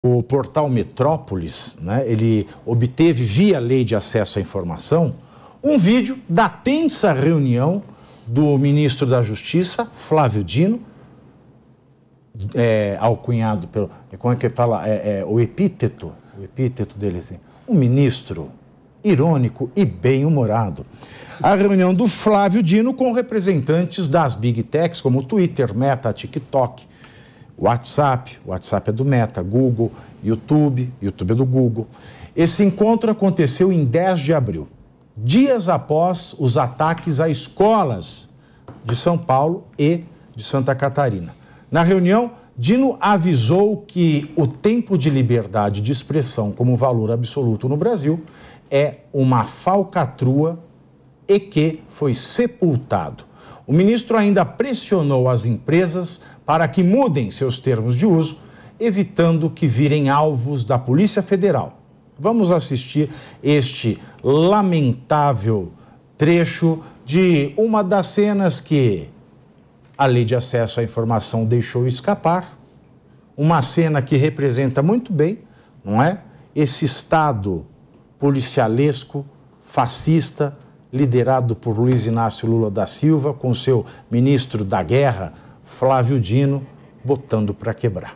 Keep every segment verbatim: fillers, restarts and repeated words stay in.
O portal Metrópolis, né, ele obteve, via Lei de Acesso à Informação, um vídeo da tensa reunião do ministro da Justiça, Flávio Dino, é, alcunhado pelo... Como é que ele fala? É, é, o epíteto, o epíteto dele, assim, um ministro irônico e bem-humorado. A reunião do Flávio Dino com representantes das Big Techs, como o Twitter, Meta, TikTok, WhatsApp, WhatsApp é do Meta, Google, YouTube, YouTube é do Google. Esse encontro aconteceu em dez de abril, dias após os ataques a escolas de São Paulo e de Santa Catarina. Na reunião, Dino avisou que o tempo de liberdade de expressão como valor absoluto no Brasil é uma falcatrua e que foi sepultado. O ministro ainda pressionou as empresas para que mudem seus termos de uso, evitando que virem alvos da Polícia Federal. Vamos assistir este lamentável trecho de uma das cenas que a Lei de Acesso à Informação deixou escapar. Uma cena que representa muito bem, não é? Esse Estado policialesco, fascista, liderado por Luiz Inácio Lula da Silva, com seu ministro da Guerra, Flávio Dino, botando para quebrar.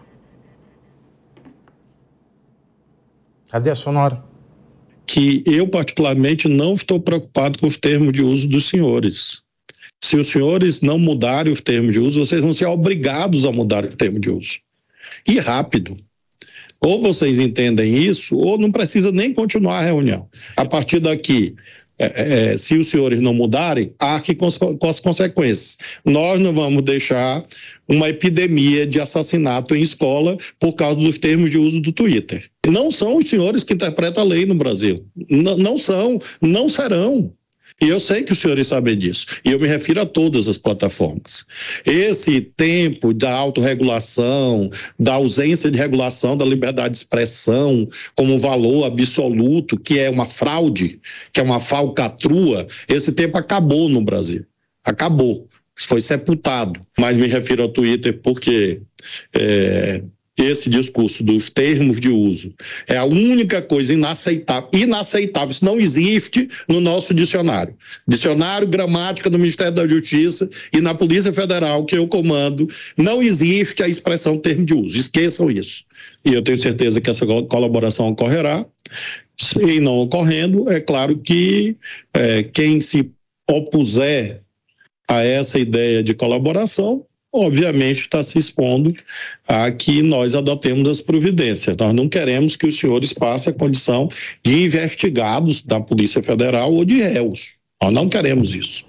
Cadê a sonora? Que eu, particularmente, não estou preocupado com os termos de uso dos senhores. Se os senhores não mudarem os termos de uso, vocês vão ser obrigados a mudar os termos de uso. E rápido. Ou vocês entendem isso, ou não precisa nem continuar a reunião. A partir daqui... É, é, se os senhores não mudarem, arque com, com as consequências. Nós não vamos deixar uma epidemia de assassinato em escola por causa dos termos de uso do Twitter. Não são os senhores que interpretam a lei no Brasil. N- não são, não serão. E eu sei que os senhores sabem disso. E eu me refiro a todas as plataformas. Esse tempo da autorregulação, da ausência de regulação da liberdade de expressão como valor absoluto, que é uma fraude, que é uma falcatrua, esse tempo acabou no Brasil. Acabou. Foi sepultado. Mas me refiro ao Twitter porque... É... Esse discurso dos termos de uso é a única coisa inaceitável, inaceitável, isso não existe no nosso dicionário. Dicionário Gramática do Ministério da Justiça e na Polícia Federal, que eu comando, não existe a expressão termo de uso, esqueçam isso. E eu tenho certeza que essa colaboração ocorrerá, e não ocorrendo, é claro que é, quem se opuser a essa ideia de colaboração, obviamente está se expondo a que nós adotemos as providências. Nós não queremos que os senhores passem a condição de investigados da Polícia Federal ou de réus. Nós não queremos isso.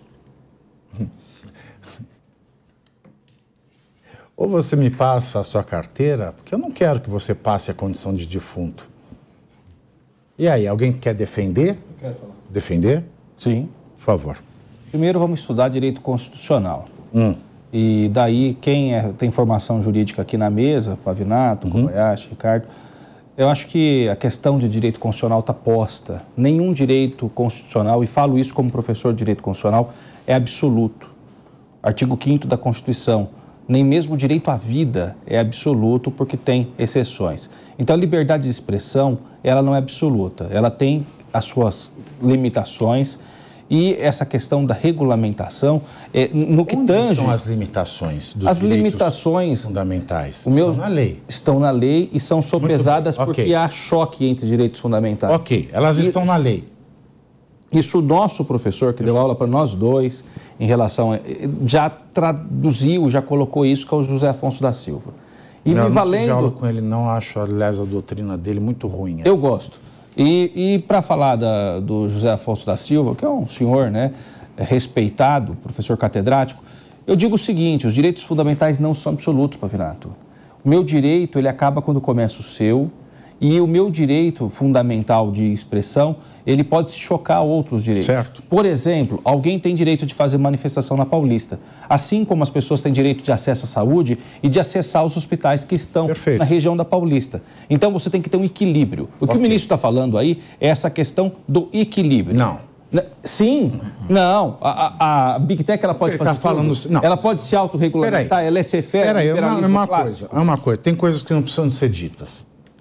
Ou você me passa a sua carteira, porque eu não quero que você passe a condição de defunto. E aí, alguém quer defender? Eu quero falar. Defender? Sim. Por favor. Primeiro vamos estudar direito constitucional. Hum. E daí, quem é, tem formação jurídica aqui na mesa, Pavinato, uhum. Kobayashi, Ricardo, eu acho que a questão de direito constitucional está posta. Nenhum direito constitucional, e falo isso como professor de direito constitucional, é absoluto. Artigo quinto da Constituição, nem mesmo o direito à vida é absoluto porque tem exceções. Então, a liberdade de expressão, ela não é absoluta, ela tem as suas limitações. E essa questão da regulamentação, é, no que Onde tange... estão as limitações dos as direitos limitações fundamentais? O meu, estão na lei. Estão na lei e são sopesadas porque okay. há choque entre direitos fundamentais. Ok, elas estão isso, na lei. Isso o nosso professor, que deu aula para nós dois, em relação a, já traduziu, já colocou isso, que é o José Afonso da Silva. E não, me valendo... Eu não tive aula com ele, não acho, aliás, a doutrina dele muito ruim. Eu gosto. E, e para falar da, do José Afonso da Silva, que é um senhor, né, respeitado, professor catedrático, eu digo o seguinte: os direitos fundamentais não são absolutos, Pavinato. O meu direito, ele acaba quando começa o seu, e o meu direito fundamental de expressão, ele pode se chocar a outros direitos. Certo. Por exemplo, alguém tem direito de fazer manifestação na Paulista, assim como as pessoas têm direito de acesso à saúde e de acessar os hospitais que estão Perfeito. Na região da Paulista. Então, você tem que ter um equilíbrio. O que okay. o ministro está falando aí é essa questão do equilíbrio. Não. Sim, não. A, a, a Big Tech, ela pode Ele fazer tá falando, não. Ela pode se autorregulamentar, ela é ser fera, Peraí, é uma, é uma coisa, é uma coisa. Tem coisas que não precisam de ser ditas.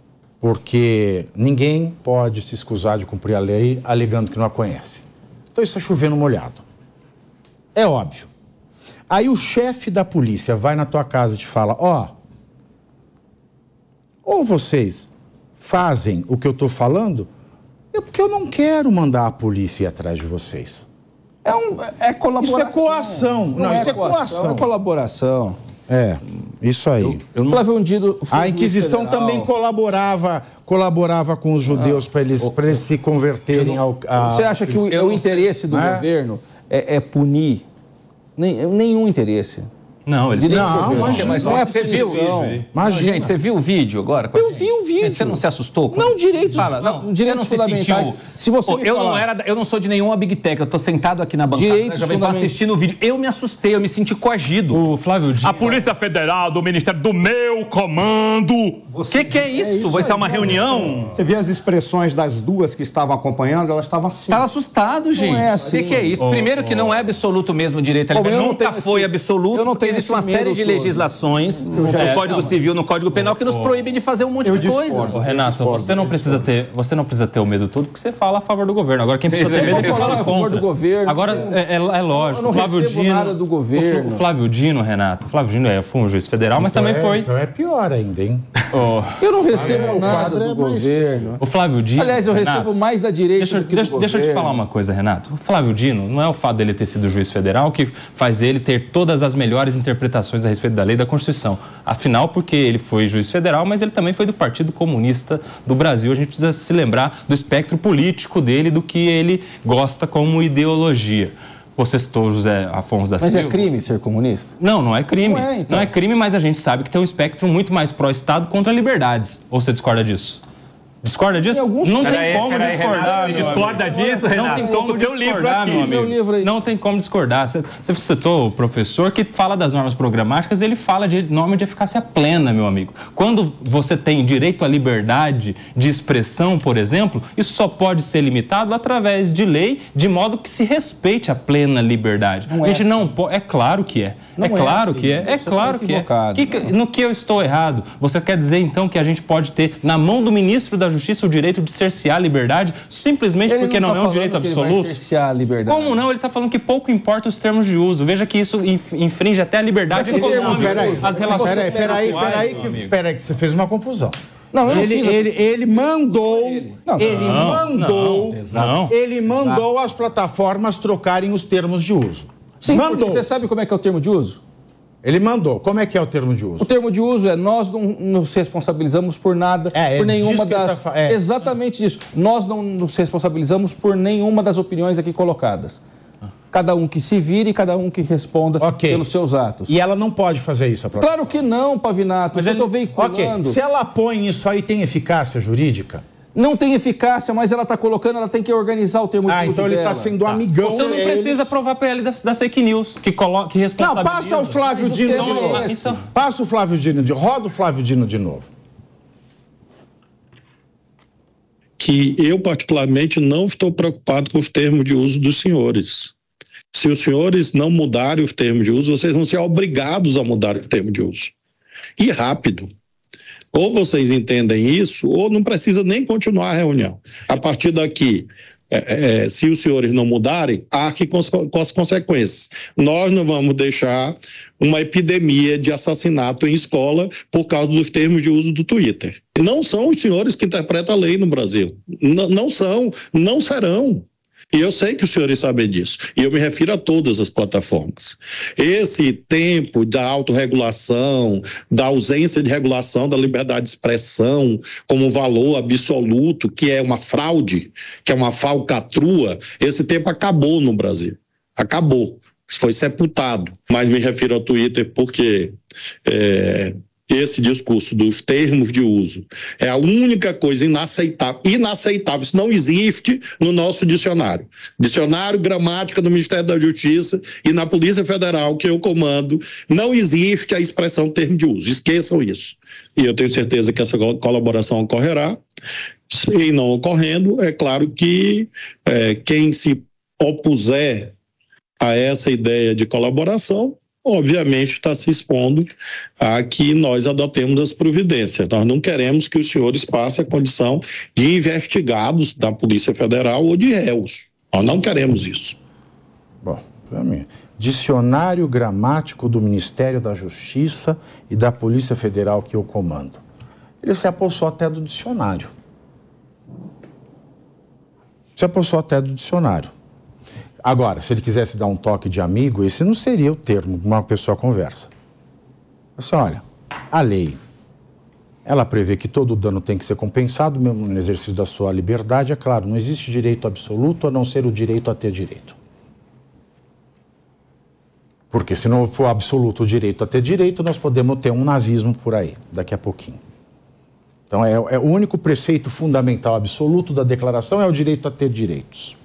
porque ninguém pode se escusar de cumprir a lei alegando que não a conhece. Então isso é chover no molhado. É óbvio. Aí o chefe da polícia vai na tua casa e te fala, ó, ou vocês fazem o que eu estou falando, é porque eu não quero mandar a polícia ir atrás de vocês. É, um, é colaboração. Isso é coação. Não, não isso é é coação. É colaboração. É, isso aí. Eu, eu não... Flávio Dino, a Inquisição federal... também colaborava, colaborava com os judeus ah, para eles, para eles se converterem não... ao... A... Você acha que o, o interesse do é? governo é, é punir? Nem, nenhum interesse. Não, ele não, imagina, mas não é você viu, imagina. Gente, você viu o vídeo agora? Eu vi o vídeo. Você não se assustou? Com não, direitos, Fala, não, direitos você não fundamentais. Se, sentiu... se você oh, eu falar... não era, eu não sou de nenhuma Big Tech, eu tô sentado aqui na bancada, direitos já venho assistindo o vídeo. Eu me assustei, eu me senti coagido. O Flávio Dino. A Polícia Federal do Ministério do meu comando. O que, que é isso? É isso Vai ser uma reunião? Você vê as expressões das duas que estavam acompanhando, elas estavam assim. Estava assustado, gente. Não é assim. O que, que é isso? Oh, Primeiro que não é absoluto mesmo o direito à liberdade. Nunca foi esse... absoluto. Eu não tenho existe uma série de legislações no é, Código não, Civil, no Código Penal, que nos proíbem de fazer um monte de discordo, coisa. Ô, Renato, discordo, você não precisa ter, você não precisa ter o medo todo, porque você fala a favor do governo. Agora quem precisa ter medo é que fala a favor do governo. Agora é, é, é lógico. Eu não Flávio recebo Dino, nada do governo. O Flávio Dino, Renato, o Flávio Dino é, foi um juiz federal, mas então também é, foi. Então é pior ainda, hein? Oh. Eu não recebo ah, é, nada do é governo. O Flávio Dino. Aliás, eu Renato, recebo mais da direita deixa, do que deixa, do deixa eu te falar uma coisa, Renato. O Flávio Dino não é o fato dele ter sido juiz federal que faz ele ter todas as melhores interpretações a respeito da lei e da Constituição. Afinal, porque ele foi juiz federal, mas ele também foi do Partido Comunista do Brasil. A gente precisa se lembrar do espectro político dele, do que ele gosta como ideologia. Você citou José Afonso da Silva. Mas é crime ser comunista? Não, não é crime. Não é, então. Não é crime, mas a gente sabe que tem um espectro muito mais pró-Estado contra liberdades. Ou você discorda disso? Discorda disso? Não tem aí, como aí, discordar. Renato, você discorda disso, Renato? Não tem como o teu livro aqui. Meu amigo. Meu livro aí. Não tem como discordar. Você, você citou o professor que fala das normas programáticas, ele fala de norma de eficácia plena, meu amigo. Quando você tem direito à liberdade de expressão, por exemplo, isso só pode ser limitado através de lei, de modo que se respeite a plena liberdade. Não a gente é assim. não pode. É claro que é. Não é claro é assim. que é. É Você claro tá que é. equivocado. Que, no que eu estou errado? Você quer dizer, então, que a gente pode ter na mão do ministro da Justiça o direito de cercear a liberdade simplesmente ele porque não, não tá é um direito que absoluto? Ele vai cercear a liberdade. Como não? Ele está falando que pouco importa os termos de uso. Veja que isso infringe até a liberdade econômica. Peraí, as relações peraí, peraí, peraí, que, peraí, que você fez uma confusão. Não, eu ele, não fiz, ele, ele mandou, ele, não, ele não, mandou, não, não. ele mandou Exato. as plataformas trocarem os termos de uso. Sim, mandou. Você sabe como é que é o termo de uso? Ele mandou. Como é que é o termo de uso? O termo de uso é nós não nos responsabilizamos por nada, é, por nenhuma das... Tá, é. Exatamente isso. Nós não nos responsabilizamos por nenhuma das opiniões aqui colocadas. Cada um que se vire e cada um que responda okay. pelos seus atos. E ela não pode fazer isso? Claro que não, Pavinato. Mas eu estou ele... veiculando. Okay. Se ela põe isso aí, tem eficácia jurídica? Não tem eficácia, mas ela está colocando, ela tem que organizar o termo de ah, uso então ele está sendo amigão Você não deles. precisa provar para ele das, das fake news, que, colo... que responsabiliza. Não, passa o Flávio Dino de novo. É então... Passa o Flávio Dino de novo. Roda o Flávio Dino de novo. Que eu, particularmente, não estou preocupado com os termos de uso dos senhores. Se os senhores não mudarem os termos de uso, vocês vão ser obrigados a mudar os termos de uso. E rápido. Ou vocês entendem isso, ou não precisa nem continuar a reunião. A partir daqui, é, é, se os senhores não mudarem, arque com as consequências. Nós não vamos deixar uma epidemia de assassinato em escola por causa dos termos de uso do Twitter. Não são os senhores que interpretam a lei no Brasil. N- não são, não serão. E eu sei que os senhores sabem disso. E eu me refiro a todas as plataformas. Esse tempo da autorregulação, da ausência de regulação da liberdade de expressão como um valor absoluto, que é uma fraude, que é uma falcatrua, esse tempo acabou no Brasil. Acabou. Foi sepultado. Mas me refiro ao Twitter porque... É... Esse discurso dos termos de uso é a única coisa inaceitável, inaceitável, isso não existe no nosso dicionário. Dicionário Gramática do Ministério da Justiça e na Polícia Federal, que eu comando, não existe a expressão termo de uso, esqueçam isso. E eu tenho certeza que essa colaboração ocorrerá, e não ocorrendo, é claro que é, quem se opuser a essa ideia de colaboração obviamente está se expondo a que nós adotemos as providências. Nós não queremos que os senhores passem a condição de investigados da Polícia Federal ou de réus. Nós não queremos isso. Bom, para mim, dicionário gramático do Ministério da Justiça e da Polícia Federal que eu comando. Ele se apossou até do dicionário. Se apossou até do dicionário. Agora, se ele quisesse dar um toque de amigo, esse não seria o termo que uma pessoa conversa. Assim, olha, a lei, ela prevê que todo dano tem que ser compensado, mesmo no exercício da sua liberdade. É claro, não existe direito absoluto a não ser o direito a ter direito. Porque se não for absoluto o direito a ter direito, nós podemos ter um nazismo por aí, daqui a pouquinho. Então, é, é o único preceito fundamental absoluto da declaração é o direito a ter direitos.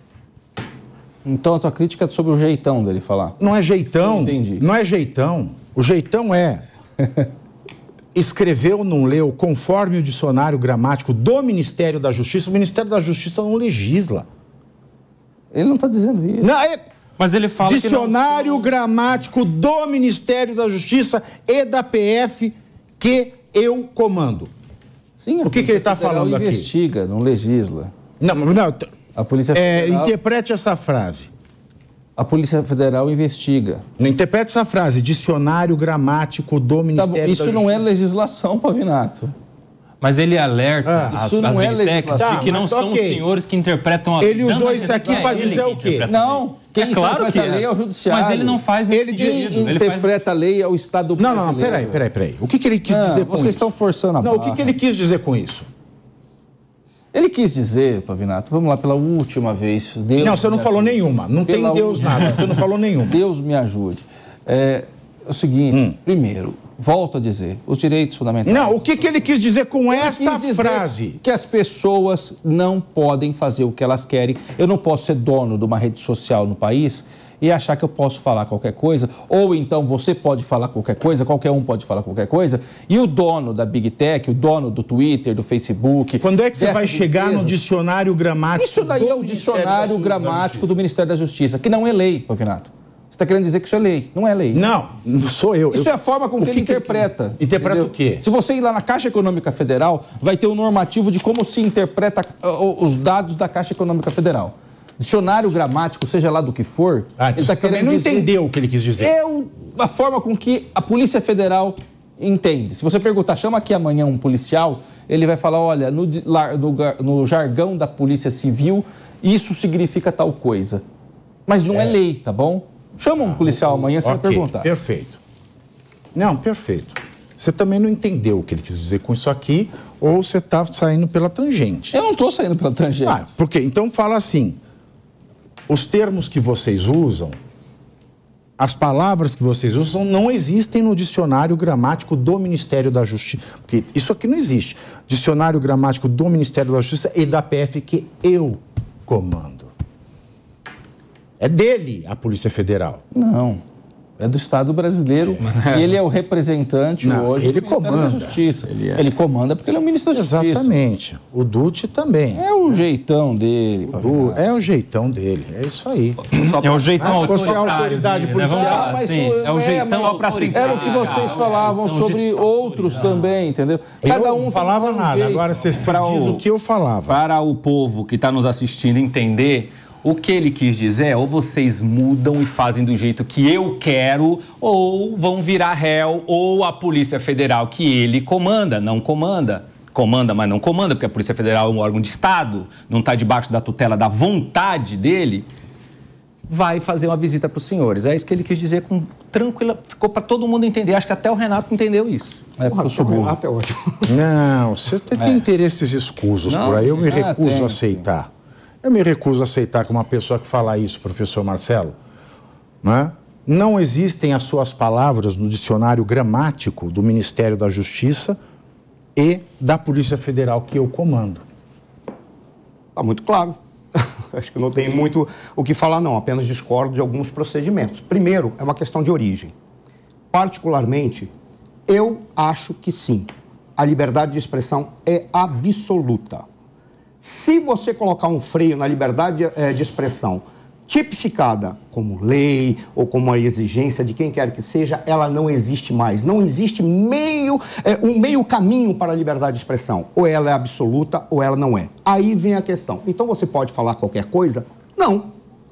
Então, a tua crítica é sobre o jeitão dele falar? Não é jeitão, entendi. Não é jeitão. O jeitão é... escreveu ou não leu conforme o dicionário gramático do Ministério da Justiça. O Ministério da Justiça não legisla. Ele não está dizendo isso. Não, é... Mas ele fala Dicionário que não... gramático do Ministério da Justiça e da P F que eu comando. Sim, o que, que ele está falando investiga, aqui? investiga, não legisla. Não, não. A Polícia é, Federal... Interprete essa frase. A Polícia Federal investiga. Não interprete essa frase. Dicionário gramático do Ministério tá da Justiça. Isso não é legislação, Pavinato. Mas ele alerta ah, as, isso não as é big techs legislação. de que não tá, são okay. os senhores que interpretam a lei. Ele usou isso aqui para dizer o quê? Não, quem é claro interpreta que a lei é o judiciário. Mas ele não faz nesse ele sentido. Quem ele interpreta faz... a lei é o Estado não, brasileiro. Não, não, peraí, peraí, peraí. O que, que ele quis não, dizer com vocês isso? Vocês estão forçando a barra. Não, o que, que ele quis dizer com isso? Ele quis dizer, Pavinato, vamos lá, pela última vez. Deus não, você não falou ajude. nenhuma. Não pela tem Deus última... nada. Você não falou nenhuma. Deus me ajude. É, é o seguinte, hum. primeiro, volto a dizer, os direitos fundamentais... Não, o que, que ele quis dizer com ele esta frase? Que as pessoas não podem fazer o que elas querem. Eu não posso ser dono de uma rede social no país e achar que eu posso falar qualquer coisa, ou então você pode falar qualquer coisa, qualquer um pode falar qualquer coisa, e o dono da Big Tech, o dono do Twitter, do Facebook... Quando é que você vai chegar empresa, no dicionário gramático? Isso daí é o dicionário gramático do Ministério da Justiça, que não é lei, Pavinato. Você está querendo dizer que isso é lei. Não é lei. Não, não sou eu. Isso eu... é a forma com que, que ele interpreta. Que... Interpreta entendeu? O quê? Se você ir lá na Caixa Econômica Federal, vai ter um normativo de como se interpreta os dados da Caixa Econômica Federal. Dicionário gramático, seja lá do que for... Ah, ele está querendo não dizer... entendeu o que ele quis dizer. É o... a forma com que a Polícia Federal entende. Se você perguntar, chama aqui amanhã um policial, ele vai falar, olha, no, no, no jargão da Polícia Civil, isso significa tal coisa. Mas não é, é lei, tá bom? Chama um policial amanhã, você okay, vai perguntar. Perfeito. Não, perfeito. Você também não entendeu o que ele quis dizer com isso aqui, ou você está saindo pela tangente. Eu não estou saindo pela tangente. Ah, por quê? Então fala assim, os termos que vocês usam, as palavras que vocês usam, não existem no dicionário gramático do Ministério da Justiça. Porque isso aqui não existe. Dicionário gramático do Ministério da Justiça e da P F que eu comando. É dele a Polícia Federal. Não. É do Estado brasileiro é. e ele é o representante não, hoje ele do Ministério comanda. da Justiça. Ele, é. ele comanda porque ele é o ministro da Justiça. Exatamente. O Dutti também. É o jeitão dele. Du... É o jeitão dele. É isso aí. Só é o jeitão ah, você é a autoridade dele, policial. Né? Mas assim, é o jeitão só para Era o que vocês falavam então, sobre outros também, entendeu? Cada um não falava nada. Jeito. Agora você diz o... o que eu falava. Para o povo que está nos assistindo entender... O que ele quis dizer é ou vocês mudam e fazem do jeito que eu quero, ou vão virar réu, ou a Polícia Federal que ele comanda, não comanda. Comanda, mas não comanda, porque a Polícia Federal é um órgão de Estado, não está debaixo da tutela da vontade dele, vai fazer uma visita para os senhores. É isso que ele quis dizer com tranquila, ficou para todo mundo entender. Acho que até o Renato entendeu isso. É, porque eu sou burro. Renato é ótimo. Não, você tem é. interesses escusos não, por aí, eu me ah, recuso tem, a aceitar. Sim. Eu me recuso a aceitar que uma pessoa que fala isso, professor Marcelo, né? Não existem as suas palavras no dicionário gramático do Ministério da Justiça e da Polícia Federal que eu comando. Está muito claro. Acho que não tem muito o que falar, não. Apenas discordo de alguns procedimentos. Primeiro, é uma questão de origem. Particularmente, eu acho que sim. A liberdade de expressão é absoluta. Se você colocar um freio na liberdade de expressão tipificada como lei ou como uma exigência de quem quer que seja, ela não existe mais. Não existe meio, é, um meio caminho para a liberdade de expressão. Ou ela é absoluta ou ela não é. Aí vem a questão. Então você pode falar qualquer coisa? Não.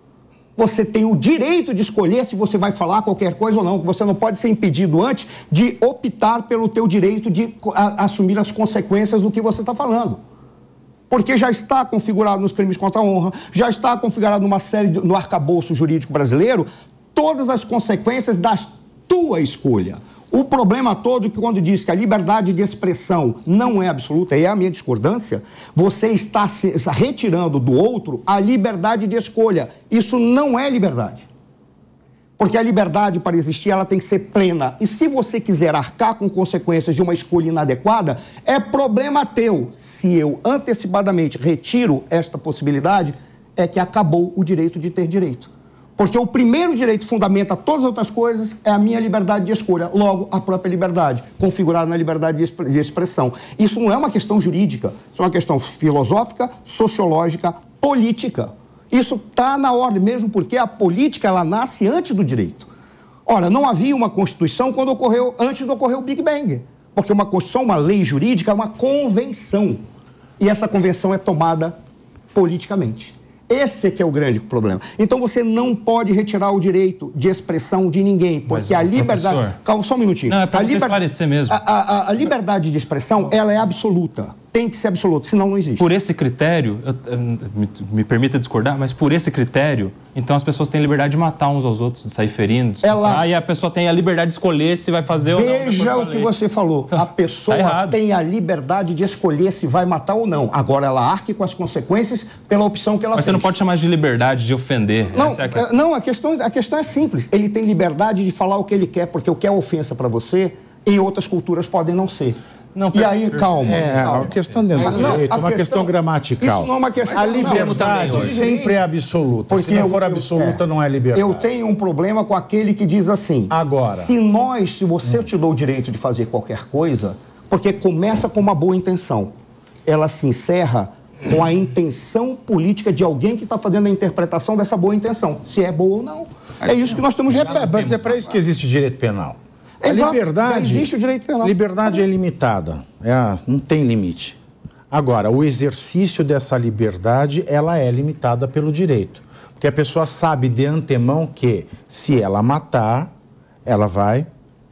Você tem o direito de escolher se você vai falar qualquer coisa ou não. Você não pode ser impedido antes de optar pelo teu direito de a, assumir as consequências do que você está falando. Porque já está configurado nos crimes contra a honra, já está configurado numa série, de, no arcabouço jurídico brasileiro, todas as consequências da tua escolha. O problema todo é que quando diz que a liberdade de expressão não é absoluta, e é a minha discordância, você está se retirando do outro a liberdade de escolha. Isso não é liberdade. Porque a liberdade, para existir, ela tem que ser plena. E se você quiser arcar com consequências de uma escolha inadequada, é problema teu. Se eu antecipadamente retiro esta possibilidade, é que acabou o direito de ter direito. Porque o primeiro direito que fundamenta todas as outras coisas é a minha liberdade de escolha, logo a própria liberdade, configurada na liberdade de expressão. Isso não é uma questão jurídica, isso é uma questão filosófica, sociológica, política. Isso está na ordem, mesmo porque a política ela nasce antes do direito. Ora, não havia uma Constituição quando ocorreu, antes de ocorrer o Big Bang. Porque uma Constituição, uma lei jurídica, é uma convenção. E essa convenção é tomada politicamente. Esse é que é o grande problema. Então você não pode retirar o direito de expressão de ninguém, porque Mas, a liberdade... professor... Calma, só um minutinho. Não, é para você liber... esclarecer mesmo. A, a, a liberdade de expressão, ela é absoluta. Tem que ser absoluta, senão não existe. Por esse critério, eu, eu, me, me permita discordar, mas por esse critério, então as pessoas têm liberdade de matar uns aos outros, de sair ferindo, de ela... Aí a pessoa tem a liberdade de escolher se vai fazer ou não. Veja o que você falou. A pessoa tá tem a liberdade de escolher se vai matar ou não. Agora ela arque com as consequências pela opção que ela mas fez. Mas você não pode chamar de liberdade de ofender. Não, Essa é a questão. não a, questão, a questão é simples. Ele tem liberdade de falar o que ele quer, porque o que é ofensa para você, em outras culturas podem não ser. Não, e aí, calma. É, calma. a questão dentro do direito é uma questão, questão gramatical. Isso não é uma questão... A liberdade não, sempre é absoluta. Porque se não for eu, absoluta, é, não é liberdade. Eu tenho um problema com aquele que diz assim... Agora... Se nós, se você hum. te dou o direito de fazer qualquer coisa, porque começa com uma boa intenção, ela se encerra com a intenção política de alguém que está fazendo a interpretação dessa boa intenção, se é boa ou não. É isso que nós temos... É, mas é para isso que existe direito penal. A Exato, liberdade, existe o direito penal. Liberdade é limitada, é, não tem limite. Agora, o exercício dessa liberdade, ela é limitada pelo direito. Porque a pessoa sabe de antemão que, se ela matar, ela vai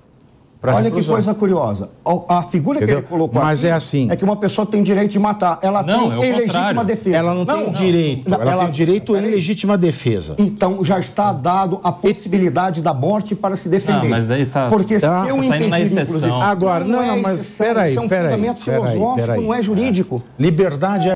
para Olha que coisa curiosa. A figura Entendeu? que ele colocou Mas aqui é assim. é que uma pessoa tem direito de matar. Ela não, tem é ilegítima defesa. Ela não, não tem não, direito. Não, ela, ela tem direito em legítima defesa. Então já está dado a possibilidade da morte para se defender. Ah, mas daí tá... Porque tá, se eu tá impedir, na exceção. inclusive... Agora, não, não é mas exceção, peraí, isso é um peraí, fundamento peraí, filosófico, peraí, não é jurídico. É. Liberdade é